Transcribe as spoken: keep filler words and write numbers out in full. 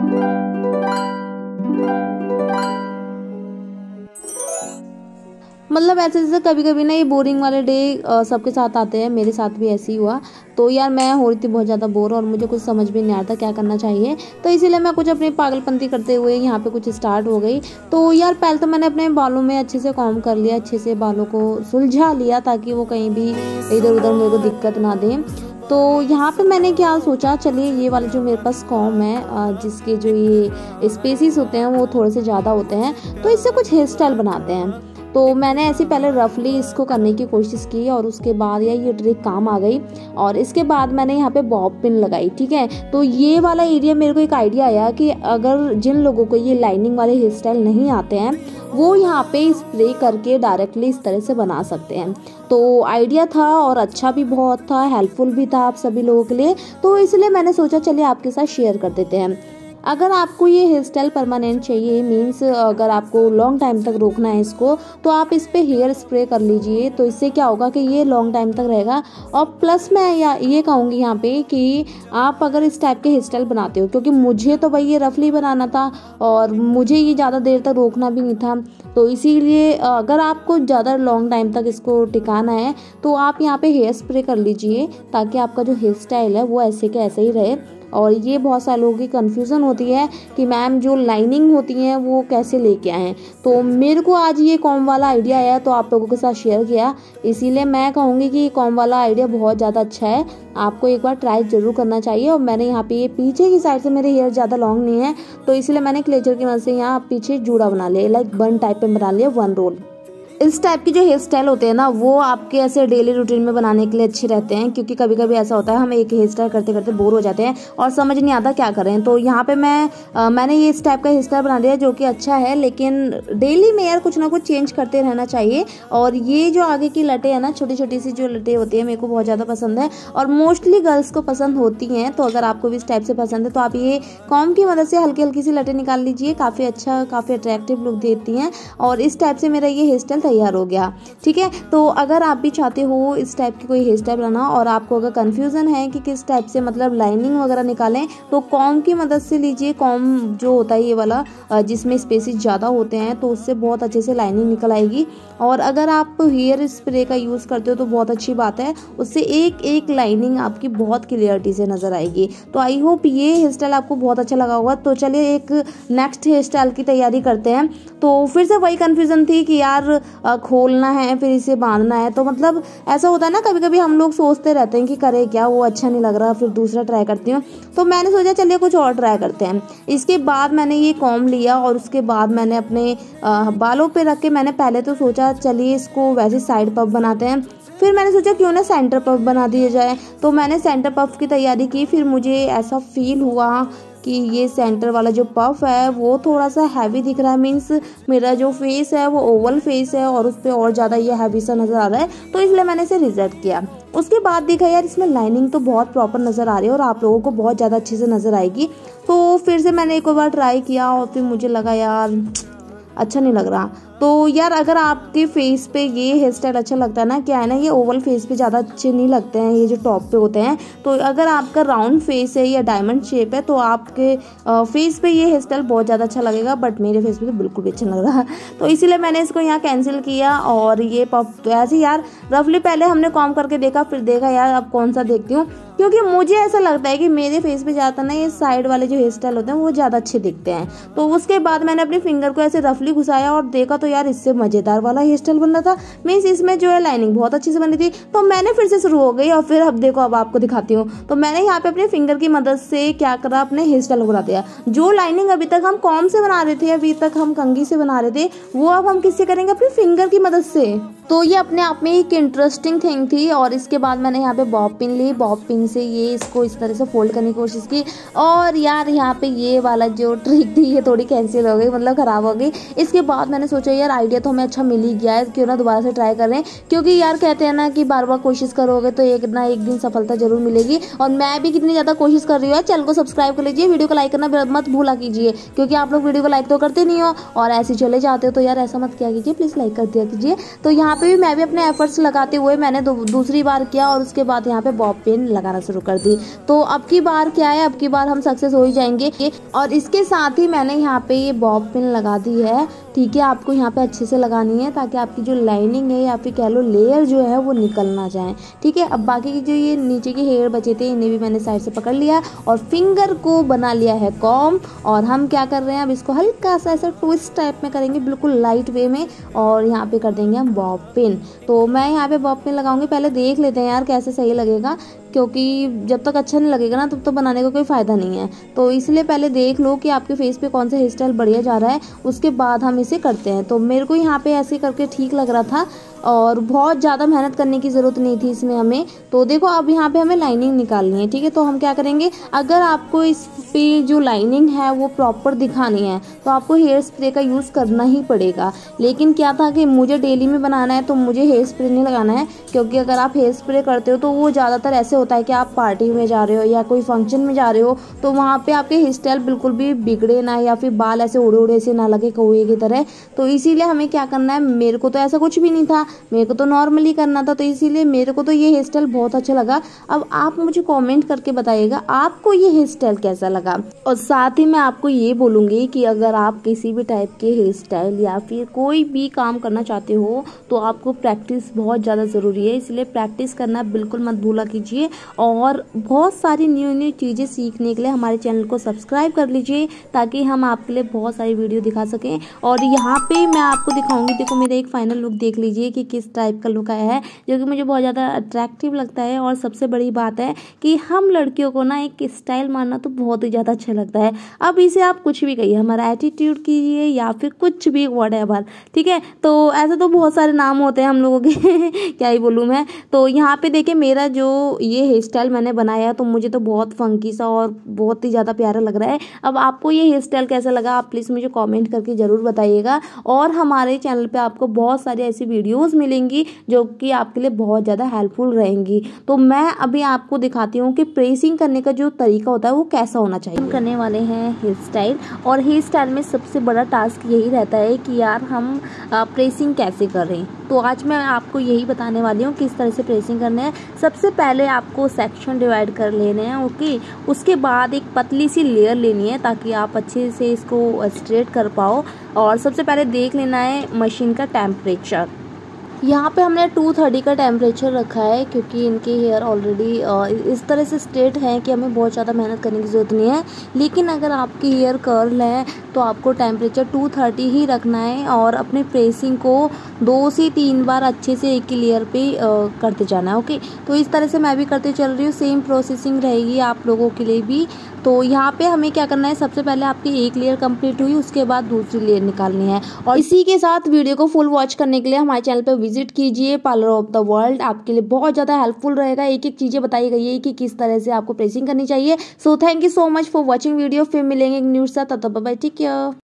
मतलब ऐसे जैसे कभी कभी ना ये बोरिंग वाले डे सबके साथ आते हैं, मेरे साथ भी ऐसे ही हुआ। तो यार मैं हो रही थी बहुत ज़्यादा बोर और मुझे कुछ समझ भी नहीं आता क्या करना चाहिए। तो इसीलिए मैं कुछ अपनी पागलपंती करते हुए यहाँ पे कुछ स्टार्ट हो गई। तो यार पहले तो मैंने अपने बालों में अच्छे से कॉम्ब कर लिया, अच्छे से बालों को सुलझा लिया ताकि वो कहीं भी इधर उधर मेरे को दिक्कत ना दें। तो यहाँ पे मैंने क्या सोचा, चलिए ये वाले जो मेरे पास कॉम्ब है जिसके जो ये स्पेसिस होते हैं वो थोड़े से ज़्यादा होते हैं, तो इससे कुछ हेयर स्टाइल बनाते हैं। तो मैंने ऐसे पहले रफली इसको करने की कोशिश की और उसके बाद यार ये ट्रिक काम आ गई। और इसके बाद मैंने यहाँ पे बॉब पिन लगाई, ठीक है। तो ये वाला एरिया मेरे को एक आइडिया आया कि अगर जिन लोगों को ये लाइनिंग वाले हेयर स्टाइल नहीं आते हैं वो यहाँ पे स्प्रे करके डायरेक्टली इस तरह से बना सकते हैं। तो आइडिया था और अच्छा भी बहुत था, हेल्पफुल भी था आप सभी लोगों के लिए। तो इसलिए मैंने सोचा चलिए आपके साथ शेयर कर देते हैं। अगर आपको ये हेयर स्टाइल परमानेंट चाहिए, मीन्स अगर आपको लॉन्ग टाइम तक रोकना है इसको, तो आप इस पे हेयर स्प्रे कर लीजिए। तो इससे क्या होगा कि ये लॉन्ग टाइम तक रहेगा। और प्लस मैं या ये कहूँगी यहाँ पे कि आप अगर इस टाइप के हेयर स्टाइल बनाते हो, क्योंकि मुझे तो भाई ये रफली बनाना था और मुझे ये ज़्यादा देर तक रोकना भी नहीं था, तो इसीलिए अगर आपको ज़्यादा लॉन्ग टाइम तक इसको टिकाना है तो आप यहाँ पे हेयर स्प्रे कर लीजिए ताकि आपका जो हेयर स्टाइल है वो ऐसे के ऐसे ही रहे। और ये बहुत सारे लोगों की कन्फ्यूज़न होती है कि मैम जो लाइनिंग होती हैं वो कैसे लेके आएँ। तो मेरे को आज ये कॉम्ब वाला आइडिया आया तो आप लोगों के साथ शेयर किया। इसीलिए मैं कहूँगी कि कॉम्ब वाला आइडिया बहुत ज़्यादा अच्छा है, आपको एक बार ट्राई जरूर करना चाहिए। और मैंने यहाँ पे ये पीछे की साइड से मेरे हेयर ज़्यादा लॉन्ग नहीं है तो इसलिए मैंने क्लेचर की मदद से यहाँ पीछे जूड़ा बना लिया, लाइक बन टाइप में बना लिया, वन रोल। इस टाइप की जो हेयर स्टाइल होते हैं ना वो आपके ऐसे डेली रूटीन में बनाने के लिए अच्छे रहते हैं, क्योंकि कभी कभी ऐसा होता है हम एक हेयर स्टाइल करते करते बोर हो जाते हैं और समझ नहीं आता क्या करें। तो यहाँ पे मैं आ, मैंने ये इस टाइप का हेयर स्टाइल बना लिया जो कि अच्छा है, लेकिन डेली में यार कुछ ना कुछ चेंज करते रहना चाहिए। और ये जो आगे की लटें हैं ना, छोटी छोटी सी जो लटें होती है, मेरे को बहुत ज़्यादा पसंद है और मोस्टली गर्ल्स को पसंद होती हैं। तो अगर आपको भी इस टाइप से पसंद है तो आप ये कॉम्ब की मदद से हल्की हल्की सी लटें निकाल लीजिए, काफ़ी अच्छा काफ़ी अट्रैक्टिव लुक देती हैं। और इस टाइप से मेरा ये हेयर स्टाइल तैयार हो गया, ठीक है। तो अगर आप भी चाहते हो इस टाइप की कोई हेयर स्टाइल बनाना और आपको अगर कंफ्यूजन है कि किस टाइप से मतलब लाइनिंग वगैरह निकालें, तो कॉम्ब की मदद से लीजिए। कॉम्ब जो होता है ये वाला जिसमें स्पेसेस ज़्यादा होते हैं तो उससे बहुत अच्छे से लाइनिंग निकल आएगी। और अगर आप हेयर स्प्रे का यूज़ करते हो तो बहुत अच्छी बात है, उससे एक एक लाइनिंग आपकी बहुत क्लियरिटी से नज़र आएगी। तो आई होप ये हेयर स्टाइल आपको बहुत अच्छा लगा होगा। तो चलिए एक नेक्स्ट हेयर स्टाइल की तैयारी करते हैं। तो फिर से वही कन्फ्यूज़न थी कि यार खोलना है फिर इसे बांधना है, तो मतलब ऐसा होता है ना कभी कभी हम लोग सोचते रहते हैं कि करे क्या, वो अच्छा नहीं लग रहा, फिर दूसरा ट्राई करती हूँ। तो मैंने सोचा चलिए कुछ और ट्राई करते हैं। इसके बाद मैंने ये कॉम्ब लिया और उसके बाद मैंने अपने आ, बालों पे रख के मैंने पहले तो सोचा चलिए इसको वैसे साइड पफ बनाते हैं, फिर मैंने सोचा क्यों ना सेंटर पफ बना दिया जाए। तो मैंने सेंटर पफ की तैयारी की। फिर मुझे ऐसा फील हुआ कि ये सेंटर वाला जो पफ है वो थोड़ा सा हैवी दिख रहा है, मीन्स मेरा जो फेस है वो ओवल फेस है और उस पर और ज़्यादा ये हैवी सा नज़र आ रहा है, तो इसलिए मैंने इसे रिजेक्ट किया। उसके बाद देखा यार इसमें लाइनिंग तो बहुत प्रॉपर नज़र आ रही है और आप लोगों को बहुत ज़्यादा अच्छे से नज़र आएगी। तो फिर से मैंने एक बार ट्राई किया और फिर मुझे लगा यार अच्छा नहीं लग रहा। तो यार अगर आपके फेस पे ये हेयर स्टाइल अच्छा लगता है ना, क्या है ना, ये ओवल फेस पे ज़्यादा अच्छे नहीं लगते हैं ये जो टॉप पे होते हैं। तो अगर आपका राउंड फेस है या डायमंड शेप है तो आपके फेस पे ये हेयर स्टाइल बहुत ज़्यादा अच्छा लगेगा, बट मेरे फेस पे तो बिल्कुल भी अच्छा नहीं लग रहा। तो इसीलिए मैंने इसको यहाँ कैंसिल किया। और ये पफ तो ऐसे यार रफली पहले हमने कॉम्ब करके देखा, फिर देखा यार अब कौन सा देखती हूँ, क्योंकि मुझे ऐसा लगता है कि मेरे फेस पे ज़्यादा ना ये साइड वाले जो हेयर स्टाइल होते हैं वो ज़्यादा अच्छे दिखते हैं। तो उसके बाद मैंने अपने फिंगर को ऐसे रफली घुसाया और देखा तो यार इससे मज़ेदार वाला हेयर स्टाइल बन रहा था, मीन्स इसमें जो है लाइनिंग बहुत अच्छी से बनी थी। तो मैंने फिर से शुरू हो गई और फिर अब देखो अब आपको दिखाती हूँ। तो मैंने यहाँ पे अपने फिंगर की मदद से क्या करा, अपने हेयर स्टाइल को बना दिया। जो लाइनिंग अभी तक हम कॉम्ब से बना रहे थे, अभी तक हम कंघी से बना रहे थे, वो अब हम किससे करेंगे, अपने फिंगर की मदद से। तो ये अपने आप में एक इंटरेस्टिंग थिंग थी। और इसके बाद मैंने यहाँ पे बॉब पिन ली, बॉब पिन से ये इसको इस तरह से फोल्ड करने की कोशिश की और यार यहाँ पे ये वाला जो ट्रिक थी ये थोड़ी कैंसिल हो गई, मतलब ख़राब हो गई। इसके बाद मैंने सोचा यार आइडिया तो हमें अच्छा मिल ही गया है, क्यों ना दोबारा से ट्राई करें, क्योंकि यार कहते हैं ना कि बार बार कोशिश करोगे तो एक ना एक दिन सफलता जरूर मिलेगी। और मैं भी कितनी ज़्यादा कोशिश कर रही हूँ। चैनल को सब्सक्राइब कर लीजिए, वीडियो को लाइक करना मत भूला कीजिए, क्योंकि आप लोग वीडियो को लाइक तो करते नहीं हो और ऐसे चले जाते हो, तो यार ऐसा मत किया कीजिए, प्लीज़ लाइक कर दिया कीजिए। तो यहाँ पे भी मैं भी अपने एफर्ट्स लगाते हुए मैंने दूसरी बार किया और उसके बाद यहाँ पे बॉब पिन लगाना शुरू कर दी। तो अब की बार क्या है, अब की बार हम सक्सेस हो ही जाएंगे। और इसके साथ ही मैंने यहाँ पे ये बॉब पिन लगा दी है। ठीक है, आपको यहाँ पे अच्छे से लगानी है ताकि आपकी जो लाइनिंग है या फिर कह लो लेयर जो है वो निकल ना जाए। ठीक है, अब बाकी की जो ये नीचे के हेयर बचे थे इन्हें भी मैंने साइड से पकड़ लिया और फिंगर को बना लिया है कॉम। और हम क्या कर रहे हैं, अब इसको हल्का सा ऐसा ट्विस्ट टाइप में करेंगे, बिल्कुल लाइट वे में, और यहाँ पे कर देंगे हम बॉब पिन। तो मैं यहाँ पे बॉब पिन लगाऊंगी, पहले देख लेते हैं यार कैसे सही लगेगा, क्योंकि जब तक अच्छा नहीं लगेगा ना तब तो बनाने का कोई फ़ायदा नहीं है। तो इसलिए पहले देख लो कि आपके फेस पे कौन सा हेयर स्टाइल बढ़िया जा रहा है, उसके बाद हम इसे करते हैं। तो मेरे को यहाँ पे ऐसे करके ठीक लग रहा था और बहुत ज़्यादा मेहनत करने की ज़रूरत नहीं थी इसमें हमें। तो देखो अब यहाँ पे हमें लाइनिंग निकालनी है। ठीक है, तो हम क्या करेंगे, अगर आपको इस पे जो लाइनिंग है वो प्रॉपर दिखानी है तो आपको हेयर स्प्रे का यूज़ करना ही पड़ेगा। लेकिन क्या था कि मुझे डेली में बनाना है तो मुझे हेयर स्प्रे नहीं लगाना है, क्योंकि अगर आप हेयर स्प्रे करते हो तो वो ज़्यादातर ऐसे होता है कि आप पार्टी में जा रहे हो या कोई फंक्शन में जा रहे हो तो वहाँ पे आपके हेयर स्टाइल बिल्कुल भी बिगड़े ना, या फिर बाल ऐसे उड़े उड़े से ना लगे कौए की तरह। तो इसीलिए हमें क्या करना है, मेरे को तो ऐसा कुछ भी नहीं था, मेरे को तो नॉर्मली करना था, तो इसीलिए मेरे को तो ये हेयर स्टाइल बहुत अच्छा लगा। अब आप मुझे कमेंट करके बताइएगा आपको ये हेयर स्टाइल कैसा लगा। और साथ ही मैं आपको ये बोलूँगी कि अगर आप किसी भी टाइप के हेयर स्टाइल या फिर कोई भी काम करना चाहते हो तो आपको प्रैक्टिस बहुत ज़्यादा ज़रूरी है, इसलिए प्रैक्टिस करना बिल्कुल मत भूला कीजिए। और बहुत सारी न्यू न्यू चीज़ें सीखने के लिए हमारे चैनल को सब्सक्राइब कर लीजिए ताकि हम आपके लिए बहुत सारी वीडियो दिखा सकें। और यहाँ पे मैं आपको दिखाऊंगी, देखो मेरा एक फाइनल लुक देख लीजिए कि किस टाइप का लुक आया है, जो कि मुझे बहुत ज़्यादा अट्रैक्टिव लगता है। और सबसे बड़ी बात है कि हम लड़कियों को ना एक स्टाइल मारना तो बहुत ही ज़्यादा अच्छा लगता है। अब इसे आप कुछ भी कहिए, हमारा एटीट्यूड कीजिए या फिर कुछ भी व्हाटएवर। ठीक है, तो ऐसे तो बहुत सारे नाम होते हैं हम लोगों के क्या ही बोलूँ मैं। तो यहाँ पे देखिए मेरा जो ये हेयर स्टाइल मैंने बनाया तो मुझे तो बहुत फंकी सा और बहुत ही ज़्यादा प्यारा लग रहा है। अब आपको ये हेयर स्टाइल कैसा लगा आप प्लीज़ मुझे कमेंट करके ज़रूर बताइएगा। और हमारे चैनल पे आपको बहुत सारी ऐसी वीडियोस मिलेंगी जो कि आपके लिए बहुत ज़्यादा हेल्पफुल रहेंगी। तो मैं अभी आपको दिखाती हूँ कि प्रेसिंग करने का जो तरीका होता है वो कैसा होना चाहिए। हम करने वाले हैं हेयर स्टाइल, और हेयर स्टाइल में सबसे बड़ा टास्क यही रहता है कि यार हम प्रेसिंग कैसे करें। तो आज मैं आपको यही बताने वाली हूँ किस तरह से प्रेसिंग करना है। सबसे पहले आपको सेक्शन डिवाइड कर लेने हैं, ओके। उसके बाद एक पतली सी लेयर लेनी है ताकि आप अच्छे से इसको स्ट्रेट कर पाओ। और सबसे पहले देख लेना है मशीन का टेम्परेचर। यहाँ पे हमने टू थर्टी का टेम्परेचर रखा है क्योंकि इनके हेयर ऑलरेडी इस तरह से स्ट्रेट हैं कि हमें बहुत ज़्यादा मेहनत करने की ज़रूरत नहीं है। लेकिन अगर आपके हेयर कर्ल है तो आपको टेम्परेचर टू थर्टी ही रखना है और अपने प्रेसिंग को दो से तीन बार अच्छे से एक ही लेयर पे करते जाना है, ओके। तो इस तरह से मैं भी करते चल रही हूँ, सेम प्रोसेसिंग रहेगी आप लोगों के लिए भी। तो यहाँ पे हमें क्या करना है, सबसे पहले आपकी एक लेयर कंप्लीट हुई उसके बाद दूसरी लेयर निकालनी है। और इसी के साथ वीडियो को फुल वॉच करने के लिए हमारे चैनल पे विजिट कीजिए, पार्लर ऑफ द वर्ल्ड आपके लिए बहुत ज़्यादा हेल्पफुल रहेगा। एक एक चीज़ें बताई गई है कि किस तरह से आपको प्रेसिंग करनी चाहिए। So thank you so much for watching video. फिर मिलेंगे एक न्यूज़ साथ, तब तक बाय बाय, टेक केयर।